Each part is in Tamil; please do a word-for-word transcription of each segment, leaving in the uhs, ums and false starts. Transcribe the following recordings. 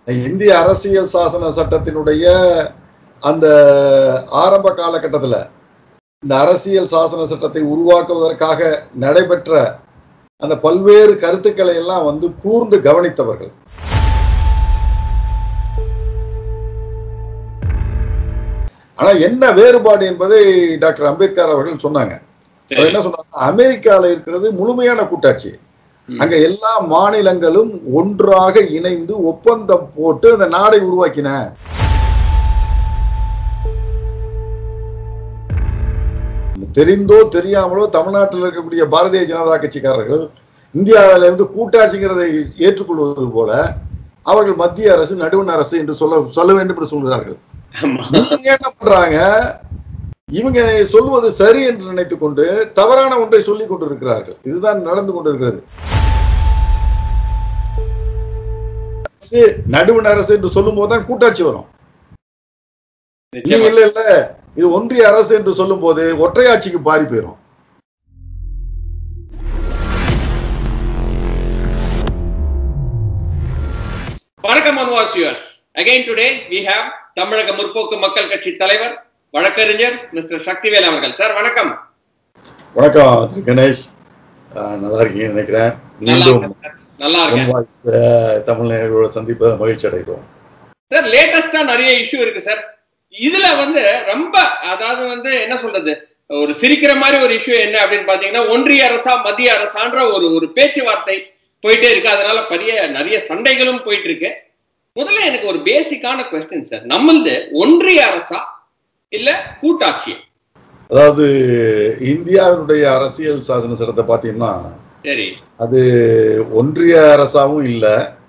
இந்திய அரசியல் சாசன சட்டத்தினுடைய அந்த ஆரம்ப காலகட்டத்தில் இந்த அரசியல் சாசன சட்டத்தை உருவாக்குவதற்காக நடைபெற்ற அந்த பல்வேறு கருத்துக்களை எல்லாம் வந்து கூர்ந்து கவனித்தவர்கள். ஆனா என்ன வேறுபாடு என்பதை டாக்டர் அம்பேத்கர் அவர்கள் சொன்னாங்க. என்ன சொன்னாங்க, அமெரிக்கால இருக்கிறது முழுமையான கூட்டாட்சி. அங்க எல்லா மாநிலங்களும் ஒன்றாக இணைந்து ஒப்பந்தம் போட்டு அந்த நாடை உருவாக்கின. தெரிந்தோ தெரியாமலோ தமிழ்நாட்டில் இருக்கக்கூடிய பாரதிய ஜனதா கட்சிக்காரர்கள் இந்தியாவில இருந்து கூட்டாட்சிங்கிறதை ஏற்றுக்கொள்வது போல அவர்கள் மத்திய அரசு நடுவண் அரசு என்று சொல்ல சொல்ல வேண்டும் என்று சொல்கிறார்கள். இவங்க என்ன பண்றாங்க, இவங்க சொல்வது சரி என்று நினைத்துக் கொண்டு தவறான ஒன்றை சொல்லிக் கொண்டிருக்கிறார்கள். இதுதான் நடந்து கொண்டிருக்கிறது. நடுவண் அரசு என்று சொல்லும் போதுதான் கூட்டாட்சி வரும். இல்ல இல்ல இது ஒன்றிய அரசு என்று சொல்லும் போது ஒற்றையாட்சிக்கு பாரி போயிடும். வணக்கம் அன்வாஸ் viewers. Again today we have தமிழக முற்போக்கு மக்கள் கட்சி தலைவர் வழக்கறிஞர் மிஸ்டர் சக்திவேல் அவர்கள். சார் வணக்கம். வணக்கம் கணேஷ், நல்லா இருக்கீங்க நினைக்கிறேன். நல்லா இருக்கேன். தமிழ்நாடு சந்திப்ப மகிழ்ச்சி அடைகிறோம். சார் லேட்டஸ்டா நிறைய இஷ்யூ இருக்கு சார். இதுல வந்து ரொம்ப அதாவது வந்து என்ன சொல்றது, ஒரு சிரிக்கிற மாதிரி ஒரு இஷ்யூ என்ன அப்படின்னு பாத்தீங்கன்னா, ஒன்றிய அரசா மத்திய அரசான்ற ஒரு ஒரு பேச்சுவார்த்தை போயிட்டே இருக்கு. அதனால பெரிய நிறைய சண்டைகளும் போயிட்டு இருக்கு. முதல்ல எனக்கு ஒரு பேசிக்கான கொஸ்டின் சார், நம்மளது ஒன்றிய அரசா இல்ல கூட்டாட்சி? அதாவது இந்தியாவுடைய அரசியல் சாசன சட்டத்தை பாத்தீங்கன்னா சரி, அது ஒன்றிய அரசாவும் இல்ல,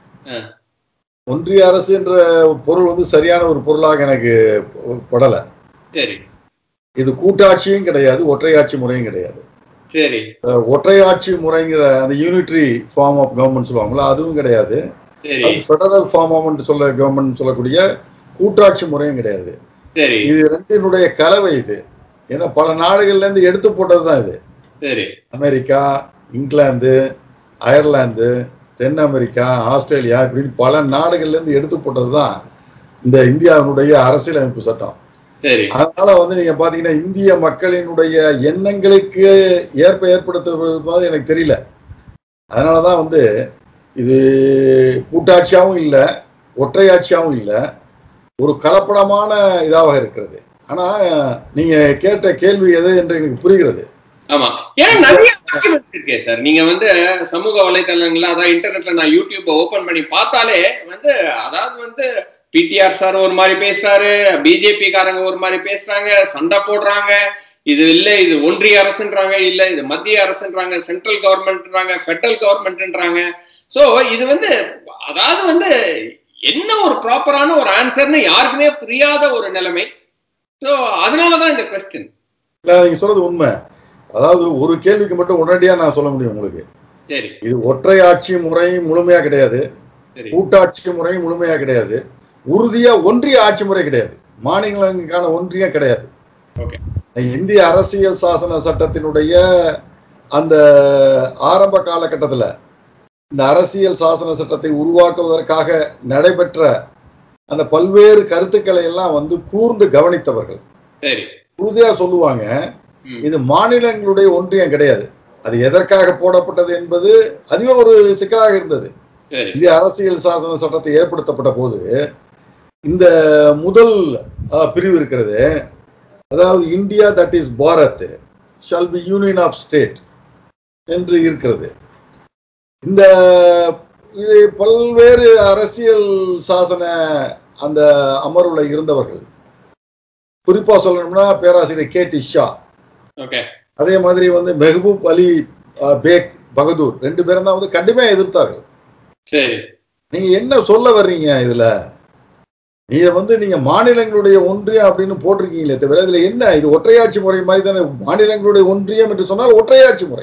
ஒன்றிய அரசு என்ற பொருள் வந்து சரியான ஒரு பொருளாக எனக்கு படல. சரி, இது கூட்டாட்சியும் கிடையாது, ஒற்றையாட்சி முறையும் கிடையாது. சரி, ஒற்றையாட்சி முறைங்கிற அந்த யூனிட்டரி ஃபார்ம் ஆஃப் கவர்மெண்ட் சொல்லுவாங்களா, அதுவும் கிடையாது. ஃபெடரல் ஃபார்ம் ஆஃப் சொல்ல கவர்மெண்ட் சொல்லக்கூடிய கூட்டாட்சி முறையும் கிடையாது. இது ரெண்டினுடைய கலவை. இது ஏன்னா பல நாடுகள்ல இருந்து எடுத்து போட்டதுதான் இது. சரி, அமெரிக்கா, இங்கிலாந்து, அயர்லாந்து, தென் அமெரிக்கா, ஆஸ்திரேலியா இப்படின்னு பல நாடுகள்ல இருந்து எடுத்து போட்டதுதான் இந்த இந்தியாவினுடைய அரசியலமைப்பு சட்டம். அதனால வந்து நீங்க பாத்தீங்கன்னா இந்திய மக்களினுடைய எண்ணங்களுக்கு ஏற்ப ஏற்படுத்துவது மாதிரி எனக்கு தெரியல. அதனாலதான் வந்து இது கூட்டாட்சியாவும் இல்லை, ஒற்றையாட்சியாவும் இல்லை, ஒரு கலப்படமான இதாக இருக்கிறது. ஆனா நீங்க கேட்ட கேள்வி எது என்று எனக்கு புரிகிறது. ஆமா, ஏன்னா நிறைய டாக்குமெண்ட்ஸ் இருக்கே சார். நீங்க வந்து சமூக வலைதளங்கள்ல அதாவது இன்டர்நெட்ல நான் யூடியூப் ஓபன் பண்ணி பார்த்தாலே வந்து அதாவது வந்து பிடிஆர் சார் ஒரு மாதிரி பேசுறாரு, பிஜேபி காரங்க ஒரு மாதிரி பேசுறாங்க, சண்டை போடுறாங்க. இது இல்ல இது ஒன்றிய அரசுன்றாங்க, இல்ல இது மத்திய அரசுன்றாங்க, சென்ட்ரல் கவர்மெண்ட்ன்றாங்க, ஃபெடரல் கவர்மெண்ட்ன்றாங்க. சோ இது வந்து அதாவது வந்து என்ன ஒரு ப்ராப்பரான ஒரு ஆன்சர்னு யாருக்குமே புரியாத ஒரு நிலைமை. சோ அதனாலதான் இந்த கொஸ்டின். நீங்க சொல்றது உண்மை. அதாவது ஒரு கேள்விக்கு மட்டும் உடனடியா நான் சொல்ல முடியும் உங்களுக்கு. சரி, இது ஒற்றையாட்சி முறை முழுமையா கிடையாது, கூட்டாட்சி முறை முழுமையா கிடையாது, உறுதியா ஒன்றிய ஆட்சி முறை கிடையாது, மாநிலங்களுக்கான ஒன்றியம் கிடையாது. இந்திய அரசியல் சாசன சட்டத்தினுடைய அந்த ஆரம்ப காலகட்டத்தில் இந்த அரசியல் சாசன சட்டத்தை உருவாக்குவதற்காக நடைபெற்ற அந்த பல்வேறு கருத்துக்களை எல்லாம் வந்து கூர்ந்து கவனித்தவர்கள் உறுதியா சொல்லுவாங்க, இது மாநிலங்களுடைய ஒன்றியம் கிடையாது. அது எதற்காக போடப்பட்டது என்பது அதுவே ஒரு சிக்கலாக இருந்தது. இந்திய அரசியல் சாசன சட்டத்தை ஏற்படுத்தப்பட்ட போது இந்த முதல் பிரிவு இருக்கிறது, அதாவது India that is Bharat shall be union of state என்று இருக்கிறது. இந்த இது பல்வேறு அரசியல் சாசன அந்த அமர்வுல இருந்தவர்கள், குறிப்பா சொல்லணும்னா பேராசிரியர் கே டி ஷா, அதே மாதிரி வந்து மெஹபூப் அலி பேக் பகதூர், ரெண்டு பேரும் தான் வந்து கண்டிப்பா எதிர்த்தார்கள். நீங்க என்ன சொல்ல வர்றீங்க இதுல, நீங்க வந்து நீங்க மாநிலங்களுடைய ஒன்றியம் அப்படின்னு போட்டிருக்கீங்களே தவிர இதுல என்ன, இது ஒற்றையாட்சி முறை மாதிரி தானே. மாநிலங்களுடைய ஒன்றியம் என்று சொன்னால் ஒற்றையாட்சி முறை.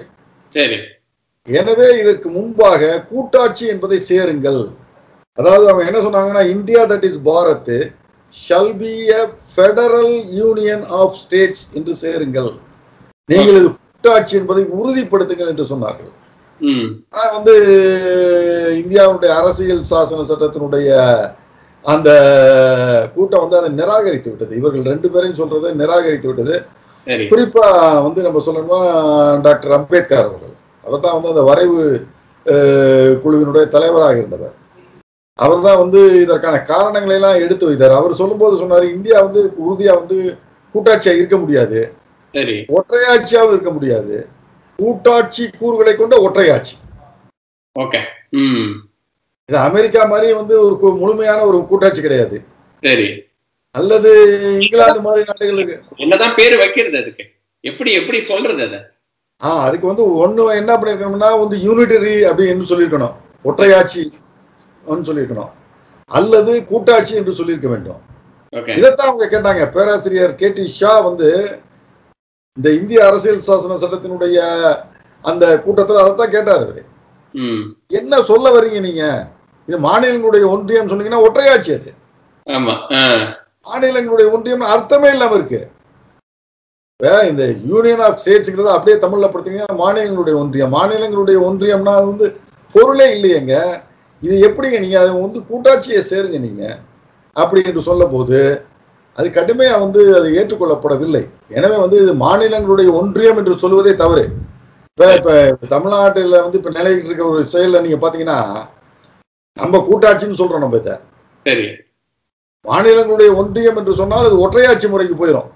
எனவே இதற்கு முன்பாக கூட்டாட்சி என்பதை சேருங்கள். அதாவது அவங்க என்ன சொன்னாங்கன்னா, India that is Bharat shall be a federal union of states என்று சேருங்கள், நீங்கள் இது கூட்டாட்சி என்பதை உறுதிப்படுத்துங்கள் என்று சொன்னார்கள். ஆனா வந்து இந்தியாவுடைய அரசியல் சாசன சட்டத்தினுடைய அந்த கூட்டம் வந்து அதை நிராகரித்து விட்டது. இவர்கள் ரெண்டு பேரையும் சொல்றதை நிராகரித்து விட்டது. குறிப்பா வந்து நம்ம சொல்லணும்னா டாக்டர் அம்பேத்கர் அவர்கள், அவர் தான் வந்து அந்த வரைவு குழுவினுடைய தலைவராக இருந்தவர். அவர் தான் வந்து இதற்கான காரணங்களை எல்லாம் எடுத்து வைத்தார். அவர் சொல்லும் போது சொன்னாரு, இந்தியா வந்து உறுதியா வந்து கூட்டாட்சியா இருக்க முடியாது, ஒற்றையாட்சியாவும் இருக்க முடியாது, கூட்டாட்சி கூறுகளை கொண்ட ஒற்றையாட்சி. ஓகே, இது அமெரிக்கா மாதிரி வந்து ஒரு முழுமையான ஒரு கூட்டாட்சி கிடையாது. சரி, அல்லது இங்கிலாந்து மாதிரி நாடுகளுக்கு என்னதான் பேரு வைக்கிறது, அதுக்கு எப்படி எப்படி சொல்றது? அதை ஆஹ் அதுக்கு வந்து ஒண்ணு என்ன பண்ணிருக்கணும்னா வந்து யூனிட்டரி அப்படின்னு சொல்லியிருக்கணும், ஒற்றையாட்சி சொல்லியிருக்கணும், அல்லது கூட்டாட்சி என்று சொல்லியிருக்க வேண்டும். இதைத்தான் அவங்க கேட்டாங்க. பேராசிரியர் கே டி ஷா வந்து இந்த இந்திய அரசியல் சாசன சட்டத்தினுடைய அந்த கூட்டத்தில் அதைத்தான் கேட்டாரு. என்ன சொல்ல வர்றீங்க நீங்க? இது மாநிலங்களுடைய ஒன்றியம் சொன்னீங்கன்னா ஒற்றையாட்சி, அது மாநிலங்களுடைய ஒன்றியம் அர்த்தமே இல்லாம இருக்கு. இந்த யூனியன் ஆஃப் ஸ்டேட்ஸ்ங்கிறத அப்படியே தமிழ்ல படுத்தீங்கன்னா மாநிலங்களுடைய ஒன்றியம், மாநிலங்களுடைய ஒன்றியம்னா வந்து பொருளே இல்லையேங்க, இது எப்படிங்க நீங்க அதை வந்து கூட்டாட்சியை சேருங்க நீங்க அப்படி என்று சொல்ல போது அது கடுமையா வந்து அது ஏற்றுக்கொள்ளப்படவில்லை. எனவே வந்து இது மாநிலங்களுடைய ஒன்றியம் என்று சொல்வதே தவறு. இப்ப இப்ப தமிழ்நாட்டில் வந்து இப்ப நிலையிட்டு இருக்க ஒரு செயல நீங்க பாத்தீங்கன்னா நம்ம கூட்டாட்சின்னு சொல்றோம். நம்ம இதை சரி மாநிலங்களுடைய ஒன்றியம் என்று சொன்னால் அது ஒற்றையாட்சி முறைக்கு போயிடும்.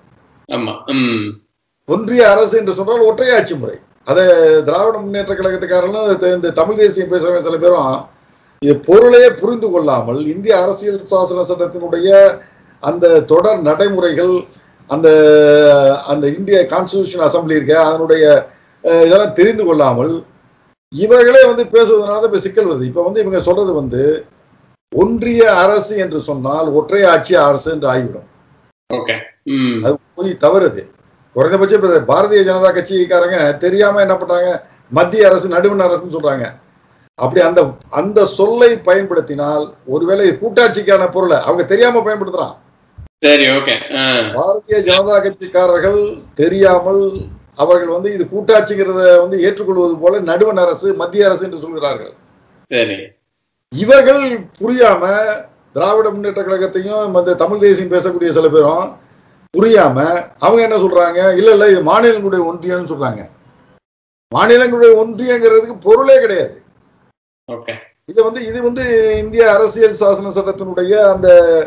ஒன்றிய அரசு என்று சொன்னால் ஒற்றையாட்சி முறை. அதை திராவிட முன்னேற்ற கழகத்துக்காரங்களும் இந்த தமிழ் தேசியம் பேசுறவங்க சில பேரும் இது பொருளையே புரிந்து கொள்ளாமல் இந்திய அரசியல் சாசன சட்டத்தினுடைய அந்த தொடர் நடைமுறைகள், அந்த அந்த இந்திய கான்ஸ்டிடியூஷன் அசம்பிளி இருக்க அதனுடைய இதெல்லாம் தெரிந்து கொள்ளாமல் இவர்களே வந்து பேசுவதனால இப்ப சிக்கல் வருது. இப்ப வந்து இவங்க சொல்றது வந்து ஒன்றிய அரசு என்று சொன்னால் ஒற்றையாட்சி அரசு என்று ஆகிவிடும். அது போய் தவறுது. குறைந்தபட்சம் இப்ப பாரதிய ஜனதா கட்சிக்காரங்க தெரியாம என்ன பண்றாங்க, மத்திய அரசு நடுவண் அரசுன்னு சொல்றாங்க. அப்படி அந்த அந்த சொல்லை பயன்படுத்தினால் ஒருவேளை கூட்டாட்சிக்கான பொருளை அவங்க தெரியாம பயன்படுத்துறான். சரி, ஓகே. பாரதிய ஜனதா கட்சிக்காரர்கள் தெரியாமல் அவர்கள் வந்து இது கூட்டாட்சிங்கிறத வந்து ஏற்றுக்கொள்வது போல நடுவண் அரசு மத்திய அரசு என்று சொல்கிறார்கள். சரி, இவர்கள் புரியாம திராவிட முன்னேற்ற கழகத்தையும் இந்த தமிழ் தேசியம் பேசக்கூடிய சில பேரும் புரியாம அவங்க என்ன சொல்றாங்க, இல்ல இல்ல இது மாநிலங்களுடைய ஒன்றியம் சொல்றாங்க. மாநிலங்களுடைய ஒன்றியங்கிறதுக்கு பொருளே கிடையாது. இது வந்து இது வந்து இந்திய அரசியல் சாசன சட்டத்தினுடைய அந்த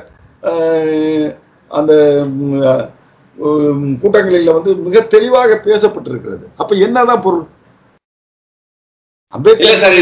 அந்த கூட்டங்களில் வந்து மிக தெளிவாக பேசப்பட்டிருக்கிறது. அப்ப என்னதான் பொருள்? அம்பேத்கர்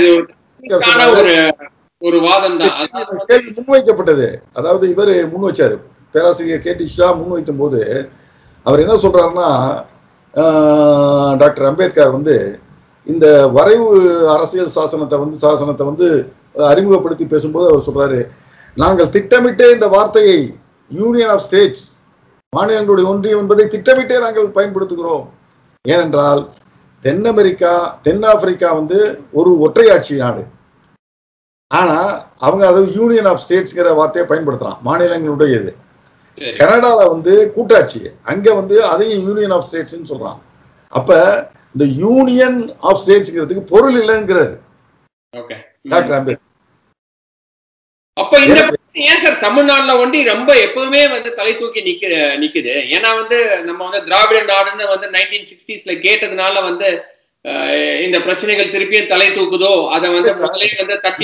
கேள்வி முன்வைக்கப்பட்டது. அதாவது இவர் முன் வச்சாரு, பேராசிரியர் கே டி ஷா முன் வைக்கும் போது அவர் என்ன சொல்றாருன்னா, டாக்டர் அம்பேத்கர் வந்து இந்த வரைவு அரசியல் சாசனத்தை வந்து சாசனத்தை வந்து அறிமுகப்படுத்தி பேசும்போது அவர் சொல்றாரு, நாங்கள் திட்டமிட்டே இந்த வார்த்தையை யூனியன் ஆஃப் ஸ்டேட்ஸ், மாநிலங்களுடைய ஒன்றியம் என்பதை திட்டமிட்டே நாங்கள் பயன்படுத்துகிறோம். ஏனென்றால் தென் அமெரிக்கா தென்னாப்பிரிக்கா வந்து ஒரு ஒற்றையாட்சி நாடு, ஆனா அவங்க அதை யூனியன் ஆஃப் ஸ்டேட்ஸ்ங்கிற வார்த்தையை பயன்படுத்துறான், மாநிலங்களுடைய இது. கனடால வந்து கூட்டாட்சி, அங்க வந்து அதையும் யூனியன் ஆஃப் ஸ்டேட்ஸ் சொல்றான். அப்ப இந்த யூனியன் ஆஃப் ஸ்டேட்ஸ்ங்கிறதுக்கு பொருள் இல்லைங்கிறாரு டாக்டர் அம்பேத்கர். அப்ப இந்த ஏன் சார் தமிழ்நாடுல ஒண்டி ரொம்ப எப்பவுமே வந்து தலை தூக்கி நிக்க நிக்குது? ஏன்னா வந்து நம்ம வந்து திராவிட நாடுன்னு வந்து நைன்டீன் சிக்ஸ்டீஸ்ல கேட்டதுனால வந்து இந்த பிரச்சனைகள் திருப்பியும் தலை தூக்குதோ, அதை வந்து முதலே வந்து தட்டி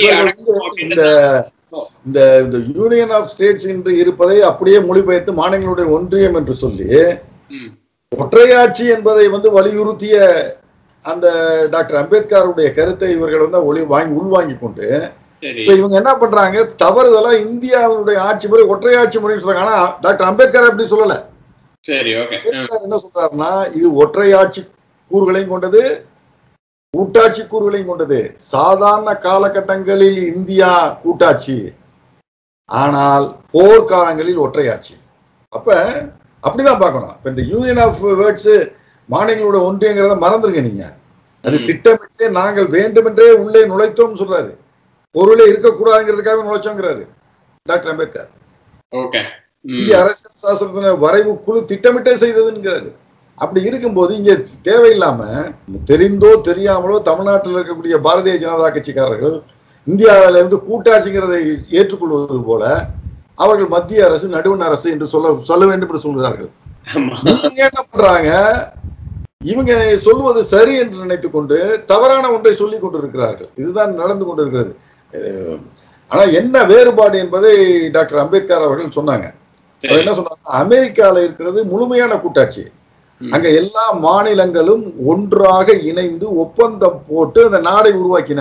இந்த இந்த யூனியன் ஆஃப் ஸ்டேட்ஸ் என்று இருப்பதை அப்படியே மொழிபெயர்த்து மாநிலங்களுடைய ஒன்றியம் என்று சொல்லி ஒற்றையாட்சி என்பதை வந்து வலியுறுத்திய அந்த டாக்டர் அம்பேத்கருடைய கருத்தை இவர்கள் வந்து ஒளி வாங்கி உள்வாங்கி கொண்டு இப்ப இவங்க என்ன பண்றாங்க, தவறுதலா இந்தியாவுடைய ஆட்சி முறை ஒற்றையாட்சி முறைன்னு சொல்றாங்க. ஆனா டாக்டர் அம்பேத்கர் அப்படி சொல்லல. என்ன சொல்றாருன்னா, இது ஒற்றையாட்சி கூறுகளையும் கொண்டது, கூட்டாட்சி கூறுகளையும் கொண்டது. சாதாரண காலகட்டங்களில் இந்தியா கூட்டாட்சி, ஆனால் போர்க்காலங்களில் ஒற்றையாட்சி. அப்ப அப்படிதான் பார்க்கணும். இப்ப இந்த யூனியன் ஆஃப் வேர்ட்ஸ் மாநிலங்களோட ஒன்றியங்கிறத மறந்துருங்க நீங்க. அது திட்டமிட்டு நாங்கள் வேண்டுமென்றே உள்ளே நுழைத்தோம் சொல்றாரு, பொருளே இருக்கக்கூடாதுங்கிறதுக்காக நுழைச்சோங்கிறாரு டாக்டர் அம்பேத்கர். இந்திய அரசியல் சாசனத்தின வரைவு குழு திட்டமிட்டே செய்ததுங்கிறாரு. அப்படி இருக்கும்போது இங்க தேவையில்லாம தெரிந்தோ தெரியாமலோ தமிழ்நாட்டில் இருக்கக்கூடிய பாரதிய ஜனதா கட்சிக்காரர்கள் இந்தியாவில இருந்து கூட்டாட்சிங்கிறதை ஏற்றுக்கொள்வது போல அவர்கள் மத்திய அரசு நடுவண் அரசு என்று சொல்ல சொல்ல வேண்டும் என்று சொல்கிறார்கள். நீங்க என்ன பண்றாங்க, இவங்க சொல்வது சரி என்று நினைத்துக் கொண்டு தவறான ஒன்றை சொல்லிக் கொண்டிருக்கிறார்கள். இதுதான் நடந்து கொண்டிருக்கிறது. ஆனா என்ன வேறுபாடு என்பதை டாக்டர் அம்பேத்கர் அவர்கள் சொன்னாங்க. அவர் என்ன சொன்னாங்க, அமெரிக்கால இருக்கிறது முழுமையான கூட்டாட்சி. அங்க எல்லா மாநிலங்களும் ஒன்றாக இணைந்து ஒப்பந்தம் போட்டு அந்த நாடை உருவாக்கின.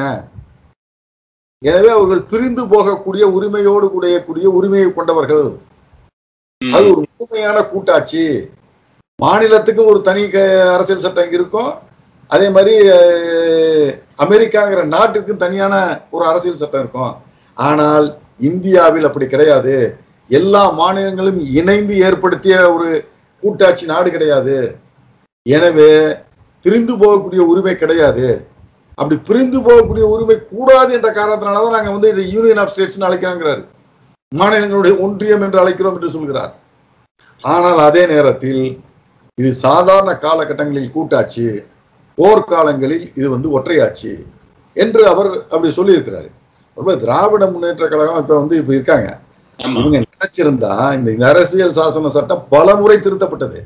எனவே அவர்கள் பிரிந்து போகக்கூடிய உரிமையோடு கூடிய உரிமையை கொண்டவர்கள். அது ஒரு முழுமையான கூட்டாட்சி. மாநிலத்துக்கு ஒரு தனி அரசியல் சட்டம் இருக்கும், அதே மாதிரி அமெரிக்காங்கிற நாட்டுக்கும் தனியான ஒரு அரசியல் சட்டம் இருக்கும். ஆனால் இந்தியாவில் அப்படி கிடையாது. எல்லா மாநிலங்களும் இணைந்து ஏற்படுத்திய ஒரு கூட்டாட்சி நாடு கிடையாது. எனவே பிரிந்து போகக்கூடிய உரிமை கிடையாது. அப்படி பிரிந்து போகக்கூடிய உரிமை கூடாது என்ற காரணத்தினாலதான் நாங்க வந்து இதை யூனியன் ஆஃப் ஸ்டேட்ஸ் அழைக்கிறோங்கிறார். மாநிலங்களுடைய ஒன்றியம் என்று அழைக்கிறோம் என்று சொல்கிறார். ஆனால் அதே நேரத்தில் இது சாதாரண காலகட்டங்களில் கூட்டாட்சி, போர்க்காலங்களில் இது வந்து ஒற்றையாட்சி என்று அவர் அப்படி சொல்லி இருக்கிறாரு. ரொம்ப திராவிட முன்னேற்ற கழகம் இப்ப வந்து இப்ப இருக்காங்க. இவங்க நினைச்சிருந்தா இந்த அரசியல் சாசன சட்டம் பல முறை திருத்தப்பட்டது.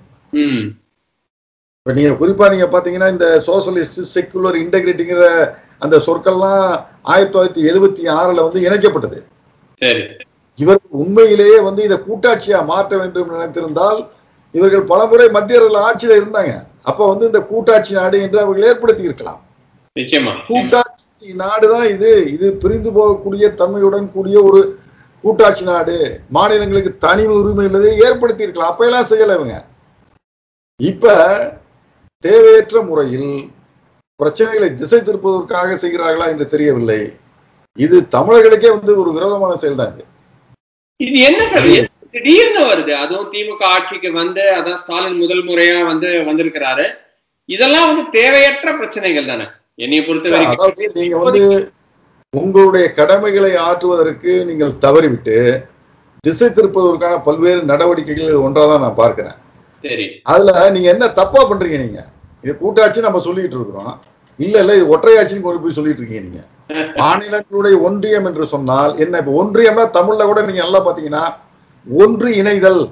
இப்ப நீங்க குறிப்பா நீங்க பாத்தீங்கன்னா இந்த சோசியலிஸ்ட் செக்குலர் இன்டெகிரிட்டிங்கிற அந்த சொற்கள்லாம் ஆயிரத்தி தொள்ளாயிரத்தி எழுபத்தி ஆறுல வந்து இணைக்கப்பட்டது. இவர்கள் உண்மையிலேயே வந்து இதை கூட்டாட்சியா மாற்ற வேண்டும் நினைத்திருந்தால் இவர்கள் பலமுறை மத்திய ஆட்சியில இருந்தாங்க. அப்ப வந்து இந்த கூட்டாட்சி நாடு என்று அவர்கள் ஏற்படுத்தி இருக்கலாம். கூட்டாட்சி நாடுதான் இது. இது பிரிந்து போகக்கூடிய தன்மையுடன் கூடிய ஒரு கூட்டாட்சி நாடு, மாநிலங்களுக்கு தனி உரிமை உள்ளதை ஏற்படுத்தி இருக்கலாம். அப்ப எல்லாம் செய்யல இவங்க. இப்ப தேவையற்ற முறையில் பிரச்சனைகளை திசை திருப்பதற்காக செய்கிறார்களா என்று தெரியவில்லை. இது தமிழர்களுக்கே வந்து ஒரு விரோதமான செயல் தான். இது இது என்ன சார் திடீர்னு வருது? அதுவும் திமுக ஆட்சிக்கு வந்து அதான் ஸ்டாலின் முதல் முறையா வந்து வந்திருக்கிறாரு. இதெல்லாம் வந்து தேவையற்ற பிரச்சனைகள் தானே என்னைய பொறுத்தவரைக்கும். நீங்க வந்து உங்களுடைய கடமைகளை ஆற்றுவதற்கு நீங்கள் தவறிவிட்டு திசை திருப்பதற்கான பல்வேறு நடவடிக்கைகள் ஒன்றாதான் நான் பார்க்கிறேன். சரி, அதுல நீங்க என்ன தப்பா பண்றீங்க? நீங்க இது கூட்டாட்சி நம்ம சொல்லிட்டு இருக்கிறோம், இல்ல இல்ல இது ஒற்றையாட்சின்னு கொண்டு போய் சொல்லிட்டு இருக்கீங்க. நீங்க மாநிலங்களுடைய ஒன்றியம் என்று சொன்னால் என்ன? இப்ப ஒன்றியம்னா தமிழ்ல கூட நீங்க நல்லா பாத்தீங்கன்னா ஒன்று இணைதல்,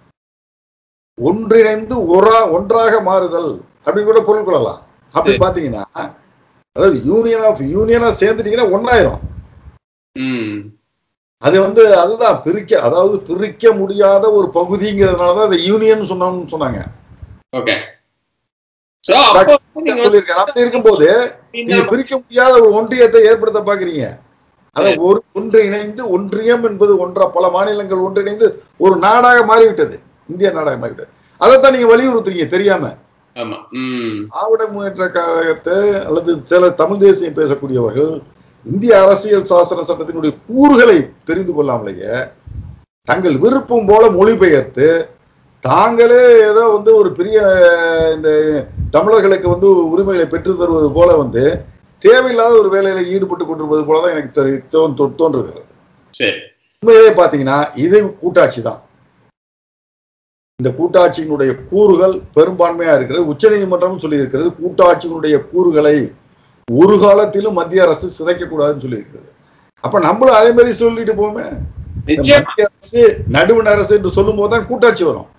ஒன்றிணைந்து ஒன்றாக மாறுதல் அப்படின்னு கூட பொருள் கொள்ளலாம். அப்படி பாத்தீங்கன்னா அதாவது யூனியன் ஆஃப் யூனியனா சேர்ந்துட்டீங்கன்னா ஒன்னாயிரம். அது வந்து அதுதான் பிரிக்க, அதாவது பிரிக்க முடியாத ஒரு பகுதிங்கிறதுனாலதான் அதை யூனியன் சொன்னோம்னு சொன்னாங்க. அப்படி இருக்கும்போது நீங்க பிரிக்க முடியாத ஒரு ஒன்றியத்தை ஏற்படுத்த பாக்குறீங்க. அதாவது ஒரு ஒன்று இணைந்து ஒன்றியம் என்பது ஒன்றா பல மாநிலங்கள் ஒன்றிணைந்து ஒரு நாடாக மாறிவிட்டது, இந்திய நாடாக மாறிவிட்டது. அதைத்தான் நீங்க வலியுறுத்துறீங்க தெரியாம. திராவிட முன்னேற்ற கழகத்தை அல்லது சில தமிழ் தேசியம் பேசக்கூடியவர்கள் இந்திய அரசியல் சாசன சட்டத்தினுடைய கூறுகளை தெரிந்து கொள்ளாமலேயே தங்கள் விருப்பம் போல மொழிபெயர்த்து தாங்களே ஏதோ வந்து ஒரு பெரிய இந்த தமிழர்களுக்கு வந்து உரிமைகளை பெற்று தருவது போல வந்து தேவையில்லாத ஒரு வேலையில ஈடுபட்டு கொண்டிருப்பது போலதான் எனக்கு தோன்றுகிறது. உண்மையிலே பாத்தீங்கன்னா இது கூட்டாட்சி தான். இந்த கூட்டாட்சியினுடைய கூறுகள் பெரும்பான்மையா இருக்கிறது. உச்ச நீதிமன்றம் சொல்லி இருக்கிறது கூட்டாட்சியினுடைய கூறுகளை ஒரு காலத்திலும் மத்திய அரசு சிதைக்க கூடாதுன்னு சொல்லி இருக்கிறது. அப்ப நம்மளும் அதே மாதிரி சொல்லிட்டு போமே. மத்திய அரசு நடுவண் அரசு என்று சொல்லும் போதுதான் கூட்டாட்சி வரும்.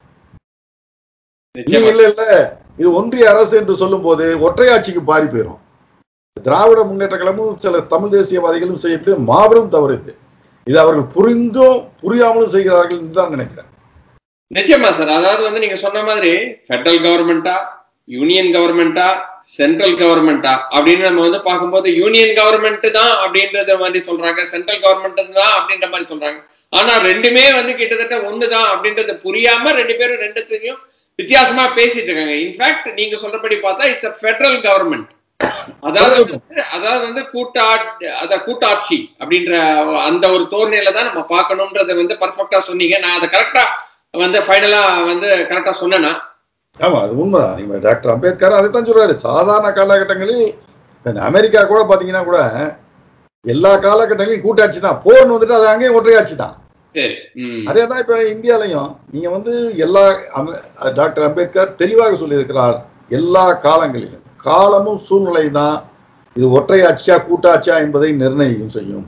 இல்ல இல்ல இது ஒன்றிய அரசு என்று சொல்லும் போது ஒற்றையாட்சிக்கு பாரி போயிடும். திராவிட முன்னேற்ற கழகமும் சில தமிழ் தேசியவாதிகளும் செய்யறது மாபெரும் தவறு. இது இது அவர்கள் புரிந்தும் புரியாமலும் செய்கிறார்கள் என்று தான் நினைக்கிறேன். நிச்சயமா சார். அதாவது வந்து நீங்க சொன்ன மாதிரி பெடரல் கவர்மெண்டா, யூனியன் கவர்மெண்டா, சென்ட்ரல் கவர்மெண்டா அப்படின்னு நம்ம வந்து பார்க்கும்போது யூனியன் கவர்மெண்ட் தான் அப்படின்றத மாதிரி சொல்றாங்க, சென்ட்ரல் கவர்மெண்ட் தான் அப்படின்ற மாதிரி சொல்றாங்க. ஆனா ரெண்டுமே வந்து கிட்டத்தட்ட ஒண்ணுதான் அப்படின்றது புரியாம ரெண்டு பேரும் ரெண்டுத்தையும் வித்தியாசமா பேசிட்டு இருக்காங்க. இன்ஃபேக்ட் நீங்க சொல்றபடி பார்த்தா இட்ஸ் அ ஃபெடரல் கவர்மெண்ட். அதாவது அதாவது வந்து கூட்டா அத கூட்டாட்சி அப்படின்ற அந்த ஒரு தோரணையில தான் நம்ம பார்க்கணும்ன்றத வந்து பர்ஃபெக்டா சொன்னீங்க. நான் அதை கரெக்டா வந்து ஃபைனலா வந்து கரெக்டா சொன்னேன்னா? ஆமா, அது உண்மைதான். நீங்க டாக்டர் அம்பேத்கர் அதைத்தான் சொல்றாரு. சாதாரண காலகட்டங்களில் அமெரிக்கா கூட பாத்தீங்கன்னா கூட எல்லா காலகட்டங்களிலும் கூட்டாட்சி தான். போர்னு வந்துட்டு அது அங்கேயும் ஒற்றையாட்சி தான். அதேதான் இப்ப இந்தியாலையும் நீங்க வந்து எல்லா டாக்டர் அம்பேத்கர் தெளிவாக சொல்லி இருக்கிறார். எல்லா காலங்களிலும் காலமும் சூழ்நிலை தான் இது ஒற்றையாட்சியா கூட்டாட்சியா என்பதை நிர்ணயம் செய்யும்.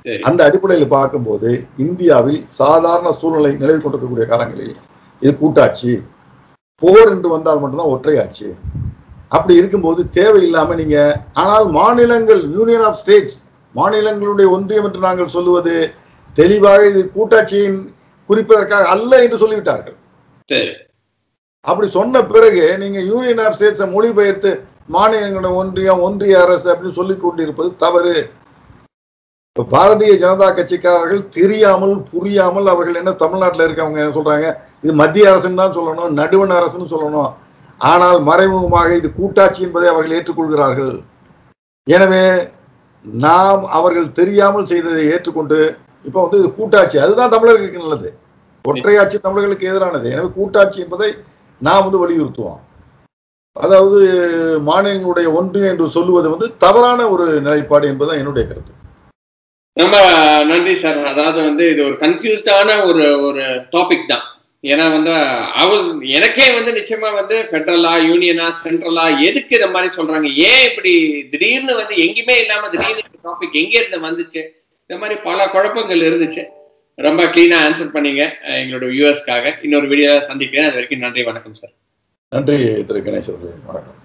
அந்த அடிப்படையில் பார்க்கும்போது இந்தியாவில் சாதாரண சூழ்நிலை நிலவி கொண்டிருக்கக்கூடிய காலங்களில் இது கூட்டாட்சி, போர் என்று வந்தால் மட்டும்தான் ஒற்றையாட்சி. அப்படி இருக்கும்போது தேவையில்லாம நீங்க, ஆனால் மாநிலங்கள் யூனியன் ஆஃப் ஸ்டேட்ஸ், மாநிலங்களுடைய ஒன்றியம் என்று நாங்கள் சொல்லுவது தெளிவாக இது கூட்டாட்சியின் குறிப்பதற்காக அல்ல என்று சொல்லிவிட்டார்கள். அப்படி சொன்ன பிறகு நீங்க யூனியன் ஆஃப் ஸ்டேட்ஸை மொழிபெயர்த்து மாநிலங்களுடைய ஒன்றியம், ஒன்றிய அரசு அப்படின்னு சொல்லிக் கொண்டிருப்பது தவறு. இப்ப பாரதிய ஜனதா கட்சிக்காரர்கள் தெரியாமல் புரியாமல் அவர்கள் என்ன தமிழ்நாட்டில் இருக்கவங்க என்ன சொல்றாங்க, இது மத்திய அரசுன்னு தான் சொல்லணும், நடுவண் அரசுன்னு சொல்லணும். ஆனால் மறைமுகமாக இது கூட்டாட்சி என்பதை அவர்கள் ஏற்றுக்கொள்கிறார்கள். எனவே நாம் அவர்கள் தெரியாமல் செய்ததை ஏற்றுக்கொண்டு இப்ப வந்து இது கூட்டாட்சி, அதுதான் தமிழர்களுக்கு நல்லது. ஒற்றையாட்சி தமிழர்களுக்கு எதிரானது. எனவே கூட்டாட்சி என்பதை நாம் வந்து வலியுறுத்துவோம். அதாவது மாநிலங்களுடைய ஒன்றியம் என்று சொல்லுவது வந்து தவறான ஒரு நிலைப்பாடு என்பதுதான் என்னுடைய கருத்து. ரொம்ப நன்றி சார். அதாவது வந்து இது ஒரு கன்ஃபியூஸ்டான ஒரு ஒரு டாபிக் தான். ஏன்னா வந்து அவர் எனக்கே வந்து நிச்சயமா வந்து ஃபெடரலா, யூனியனா, சென்ட்ரலா, எதுக்கு இந்த மாதிரி சொல்றாங்க, ஏன் இப்படி திடீர்னு வந்து எங்கேயுமே இல்லாம திடீர்னு டாபிக் எங்கே இருந்து வந்துச்சு, இந்த மாதிரி பல குழப்பங்கள் இருந்துச்சு. ரொம்ப கிளீனா ஆன்சர் பண்ணீங்க எங்களோட வியூவர்ஸ்க்காக. இன்னொரு வீடியோ சந்திக்கிறேன். அது வரைக்கும் நன்றி, வணக்கம் சார். நன்றி திரு கணேஷ் அவர்களே, வணக்கம்.